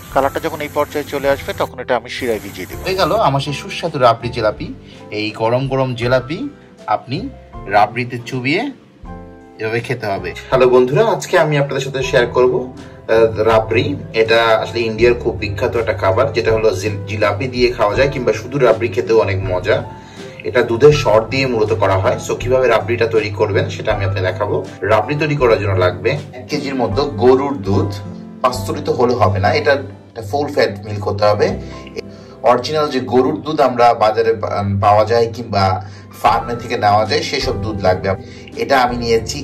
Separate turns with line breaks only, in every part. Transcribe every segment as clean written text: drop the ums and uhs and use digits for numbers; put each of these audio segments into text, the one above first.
কালারটা যখন এই পর্যায়ে চলে আসবে তখন এটা আমি শিরায় ভিজিয়ে দেবো।
হয়ে গেল আমার সেই সুস্বাদু রাবড়ি জিলাপি। এই গরম গরম জিলাপি আপনি রাবড়িতে চুবিয়ে এভাবে খেতে হবে। হ্যালো বন্ধুরা, আজকে আমি আপনাদের সাথে শেয়ার করব রাবড়ি। এটা আসলে ইন্ডিয়ার খুব বিখ্যাত একটা খাবার, যেটা হলো জিলাপি দিয়ে খাওয়া যায় কিংবা শুধু রাবড়ি খেতেও অনেক মজা। এটা দুধের সর দিয়ে মূলত করা হয়। সো কিভাবে রাবড়িটা তৈরি করবেন সেটা আমি আপনাকে দেখাবো। রাবড়ি তৈরি করার জন্য লাগবে 1 কেজির মতো গরুর দুধ। পাস্তুরিত হলে হবে না, এটা ফুল ফ্যাট মিল্ক হতে হবে। অরিজিনাল যে গরুর দুধ আমরা বাজারে পাওয়া যায় কিংবা ফার্মে থেকে নেওয়া যায় সেসব দুধ লাগবে। এটা আমি নিয়েছি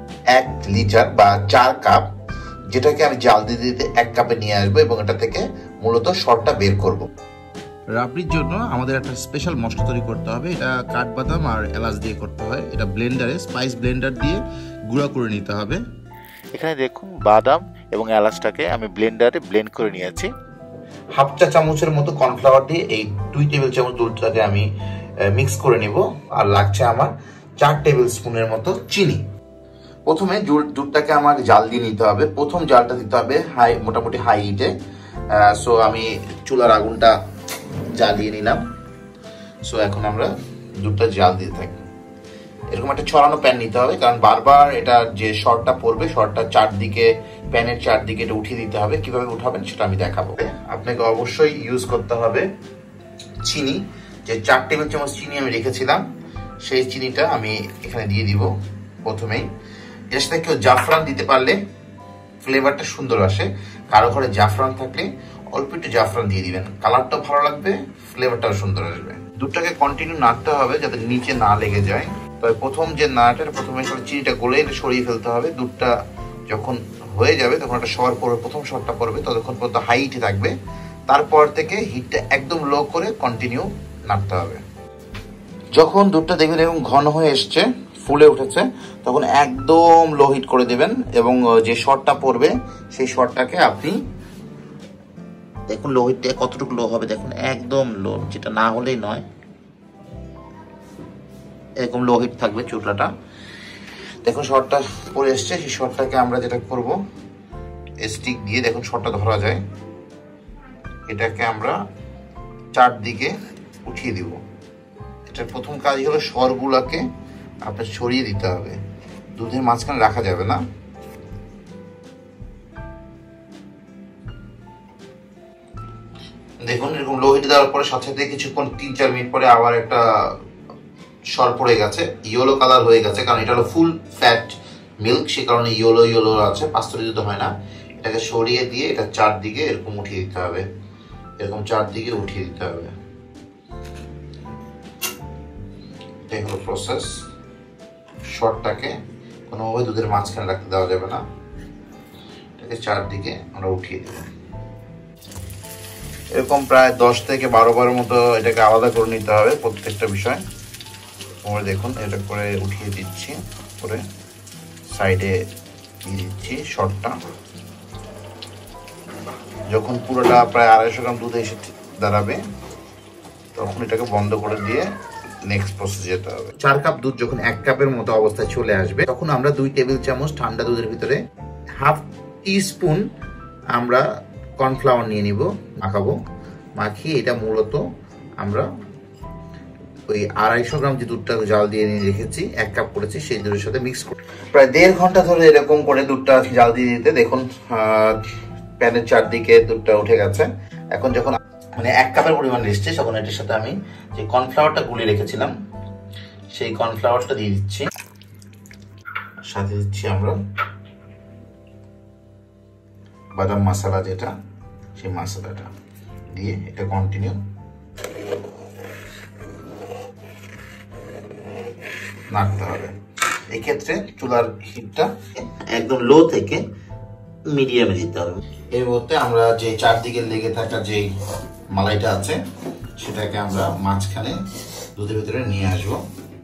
1 লিটার বা 4 কাপ, যেটাকে আমি জাল দিতে দিতে 1 কাপে নিয়ে আসবো এবং এটা থেকে মূলত সরটা বের করব। রাবড়ির জন্য আমাদের একটা স্পেশাল মশলা তৈরি করতে হবে। এটা কাঠবাদাম আর এলাচ দিয়ে করতে হয়। এটা ব্লেন্ডারে স্পাইস ব্লেন্ডার দিয়ে গুঁড়া করে নিতে হবে।
এখানে দেখুন বাদাম এবং এলাচটাকে আমি ব্লেন্ডারে ব্লেন্ড করে নিয়েছি।
হাফ চা চামচের মতো কর্নফ্লাওয়ার দিয়ে এই 2 টেবিল চামচ দুধটাকে আমি মিক্স করে নিব। আর লাগছে আমার 4 টেবিল স্পুনের মতো চিনি। প্রথমে দুধটাকে আমাকে জাল দিয়ে নিতে হবে। প্রথম জালটা দিতে হবে মোটামুটি হাই হিটে। সো আমি চুলার আগুনটা জ্বালিয়ে নিলাম। সো এখন আমরা দুধটা জাল দিতে থাকি। এরকম একটা ছড়ানো প্যান নিতে হবে, কারণ বারবার এটা যে শর্টটা পড়বে, শর্টটা চারদিকে প্যানের চারদিকে এটা উঠিয়ে দিতে হবে। কিভাবে উঠাবেন সেটা আমি দেখাবো। আপনাকে অবশ্যই ইউজ করতে হবে চিনি। যে 4 টেবিল চামচ চিনি আমি রেখেছিলাম, সেই চিনিটা আমি এখানে দিয়ে দিব প্রথমেই। এর সাথে কেউ জাফরান দিতে পারলে ফ্লেভারটা সুন্দর আসে। কারো ঘরে জাফরান থাকলে অল্প একটু জাফরান দিয়ে দিবেন, কালারটাও ভালো লাগবে, ফ্লেভারটাও সুন্দর আসবে। দুধটাকে কন্টিনিউ নাড়তে হবে যাতে নিচে না লেগে যায়। তবে প্রথম যে নাড়াটা, প্রথমে চিনিটা গলে সরিয়ে ফেলতে হবে। দুধটা যখন হয়ে যাবে তখন একটা সর পড়বে, প্রথম সরটা পড়বে, ততক্ষণ পর্যন্ত হাই হিটে থাকবে। তারপর থেকে হিটটা একদম লো করে কন্টিনিউ নাড়তে হবে। যখন দুধটা দেখবেন এরকম ঘন হয়ে এসছে, ফুলে উঠেছে, তখন একদম লো হিট করে দেবেন এবং যে শর্টটা পড়বে সেই শর্টটাকে আপনি
দেখুন লো হিটটা কতটুকু লো হবে, দেখুন একদম লো, যেটা না হলেই নয়। এরকম লো হিট থাকবে চুলাটা। দেখুন শর্টটা পড়ে এসছে। সেই শর্টটাকে আমরা যেটা করব, স্টিক দিয়ে দেখুন শর্টটা ধরা যায়, এটাকে আমরা চারদিকে উঠিয়ে দিব। এটার প্রথম কাজ হলো সরগুলাকে আপনার ছড়িয়ে দিতে হবে, দুধের মাঝখানে রাখা যাবে না। দেখুন এরকম লো হিটে দেওয়ার পরে সাথে সাথে কিছুক্ষণ 3-4 মিনিট পরে আবার একটা সর পড়ে গেছে, ইয়েলো কালার হয়ে গেছে, কারণ এটা হলো ফুল ফ্যাট মিল্ক, সে কারণে ইয়েলো ইয়েলো আছে, পাস্তুরিত হয় না। এটাকে সরিয়ে দিয়ে এটা চারদিকে এরকম উঠিয়ে দিতে হবে, এরকম চারদিকে উঠিয়ে দিতে হবে। এটাই হলো প্রসেস। শর্টটাকে কোনোভাবে দুধের মাঝখানে রাখতে দেওয়া যাবে না, এটাকে চারদিকে আমরা উঠিয়ে দেব। এরকম প্রায় 10 থেকে 12 বারের মতো এটাকে আলাদা করে নিতে হবে প্রত্যেকটা বিষয়। আমরা দেখুন এটা করে উঠিয়ে দিচ্ছি, করে সাইডে দিয়ে দিচ্ছি শর্টটা। যখন পুরোটা প্রায় 250 গ্রাম দুধ এসে দাঁড়াবে তখন এটাকে বন্ধ করে দিয়ে নেক্সট প্রসেস যেতে হবে। 4 কাপ দুধ যখন 1 কাপের মতো অবস্থায় চলে আসবে তখন আমরা 2 টেবিল চামচ ঠান্ডা দুধের ভিতরে হাফ টিস্পুন আমরা কর্নফ্লাওয়ার নিয়ে নিব, মাখাবো। মাখিয়ে এটা মূলত আমরা ওই 250 গ্রাম যে দুধটা জাল দিয়ে নিয়ে রেখেছি, 1 কাপ করেছি, সেই দুধের সাথে মিক্স করে প্রায় 1.5 ঘন্টা ধরে এরকম করে দুধটা জাল দিয়ে দিতে দেখুন প্যানের চারদিকে দুধটা উঠে গেছে। এখন যখন মানে 1 কাপের পরিমাণ এসছে, তখন এটার সাথে আমি যে কর্নফ্লাওয়ারটা গুলিয়ে রেখেছিলাম সেই কর্নফ্লাওয়ারটা দিয়ে দিচ্ছি। সাথে দিচ্ছি আমরা বাদাম মশলা, যেটা সেই মশলাটা দিয়ে এটা কন্টিনিউ নাড়তে হবে। এক্ষেত্রে চুলার হিটটা একদম লো থেকে মিডিয়ামে দিতে হবে। এর মধ্যে আমরা যে চারদিকে লেগে থাকা যে মালাইটা আছে সেটাকে আমরা মাঝখানে দুধের ভিতরে নিয়ে আসবো।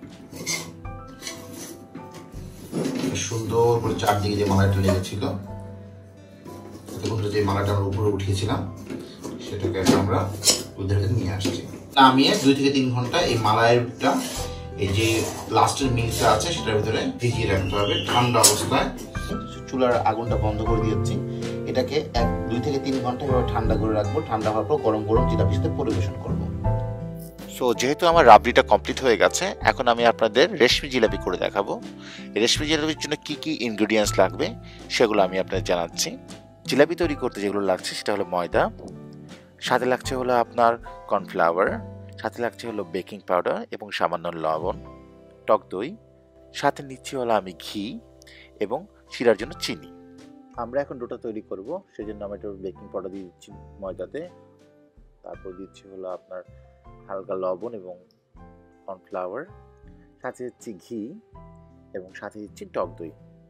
সুন্দর করে চারদিকে যে মালাইটা লেগেছিল, যে মালাইটা আমরা উপরে উঠিয়েছিলাম, সেটাকে আমরা দুধের ভিতরে নিয়ে আসছি। নামিয়ে 2 থেকে 3 ঘন্টা এই মালাইটা, এই যে লাস্টের মিল্কটা আছে সেটার ভিতরে ভিজিয়ে রাখতে হবে ঠান্ডা অবস্থায়। চুলার আগুনটা বন্ধ করে দিয়েছি। এটাকে 2 থেকে 3 ঘন্টা এভাবে ঠান্ডা করে রাখবো। ঠান্ডা হওয়ার পর গরম গরম জিলাপির সাথে পরিবেশন করব।
সো যেহেতু আমার রাবড়িটা কমপ্লিট হয়ে গেছে, এখন আমি আপনাদের রেশমি জিলাপি করে দেখাবো। রেশমি জিলাপির জন্য কি কি ইনগ্রেডিয়েন্টস লাগবে সেগুলো আমি আপনাদের জানাচ্ছি। জিলাপি তৈরি করতে যেগুলো লাগছে সেটা হলো ময়দা, সাথে লাগছে হলো আপনার কর্নফ্লাওয়ার, সাথে লাগছে হলো বেকিং পাউডার এবং সামান্য লবণ, টক দই, সাথে নিচ্ছি হলো আমি ঘি এবং শিরার জন্য চিনি। আমরা এখন ডোটা তৈরি করব, সেজন্য আমি একটু বেকিং পাউডার দিয়ে দিচ্ছি ময়দাতে, তারপর দিচ্ছি হলো আপনার হালকা লবণ এবং কর্নফ্লাওয়ার, সাথে দিচ্ছি ঘি এবং সাথে দিচ্ছি টক দই।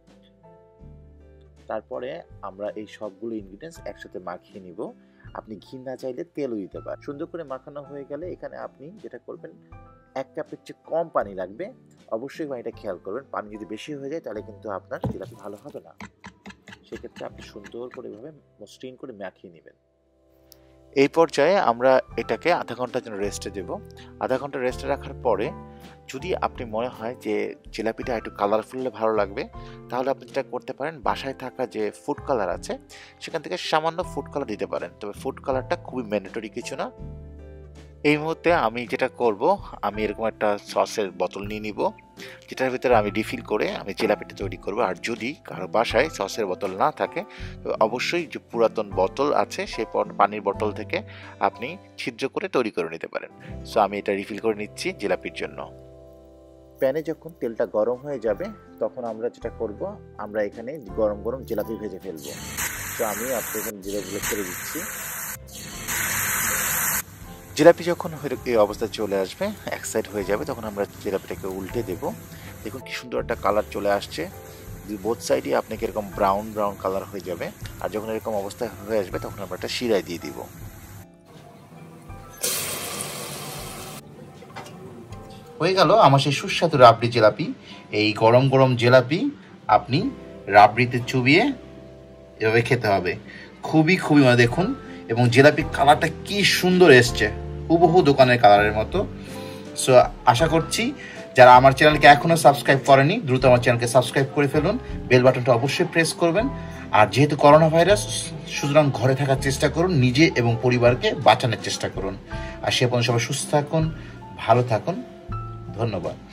তারপরে আমরা এই সবগুলো ইনগ্রিডিয়েন্টস একসাথে মাখিয়ে নিব। আপনি ঘি না চাইলে তেলও দিতে পারেন। সুন্দর করে মাখানো হয়ে গেলে এখানে আপনি যেটা করবেন, 1 কাপের চেয়ে কম পানি লাগবে। অবশ্যই পানিটা খেয়াল করবেন, পানি যদি বেশি হয়ে যায় তাহলে কিন্তু আপনার জিলাপি ভালো হবে না। সেক্ষেত্রে আপনি সুন্দর করে এভাবে মসৃণ করে মাখিয়ে নেবেন। এই পর্যায়ে আমরা এটাকে আধা ঘন্টার জন্য রেস্টে দেব। আধা ঘন্টা রেস্টে রাখার পরে যদি আপনি মনে হয় যে জিলাপিটা একটু কালারফুল হলে ভালো লাগবে, তাহলে আপনি যেটা করতে পারেন, বাসায় থাকা যে ফুড কালার আছে সেখান থেকে সামান্য ফুড কালার দিতে পারেন। তবে ফুড কালারটা খুবই ম্যান্ডেটরি কিছু না। এই মুহূর্তে আমি যেটা করব, আমি এরকম একটা সসের বোতল নিয়ে নিব, যেটার ভিতরে আমি রিফিল করে আমি জিলাপিটা তৈরি করব। আর যদি কারো বাসায় সসের বোতল না থাকে, তবে অবশ্যই যে পুরাতন বোতল আছে সেই পানির বোতল থেকে আপনি ছিদ্র করে তৈরি করে নিতে পারেন। সো আমি এটা রিফিল করে নিচ্ছি জিলাপির জন্য। প্যানে যখন তেলটা গরম হয়ে যাবে, তখন আমরা যেটা করব, আমরা এখানে গরম গরম জিলাপি ভেজে ফেলবো। তো আমি আপনাকে এখানে জিলাপিগুলো ছেড়ে দিচ্ছি। জিলাপি যখন এই অবস্থায় চলে আসবে, এক সাইড হয়ে যাবে, তখন আমরা জিলাপিটাকে উল্টে দেব। দেখুন কি সুন্দর একটা কালার চলে আসছে। বোথ সাইডে আপনাকে এরকম ব্রাউন ব্রাউন কালার হয়ে যাবে। আর যখন এরকম অবস্থা হয়ে আসবে, তখন আমরা একটা শিরায় দিয়ে দিব।
হয়ে গেল আমার সেই সুস্বাদু রাবড়ি জিলাপি। এই গরম গরম জিলাপি আপনি রাবড়িতে চুবিয়ে এভাবে খেতে হবে। খুবই খুবই মানে দেখুন, এবং জিলাপির কালারটা কি সুন্দর এসছে, হুবহু দোকানের কালারের মতো। সো আশা করছি যারা আমার চ্যানেলকে এখনো সাবস্ক্রাইব করেনি, দ্রুত আমার চ্যানেলকে সাবস্ক্রাইব করে ফেলুন। বেল বাটনটা অবশ্যই প্রেস করবেন। আর যেহেতু করোনা ভাইরাস, সুতরাং ঘরে থাকার চেষ্টা করুন, নিজে এবং পরিবারকে বাঁচানোর চেষ্টা করুন। আর সে পর্যন্ত সবাই সুস্থ থাকুন, ভালো থাকুন। ধন্যবাদ।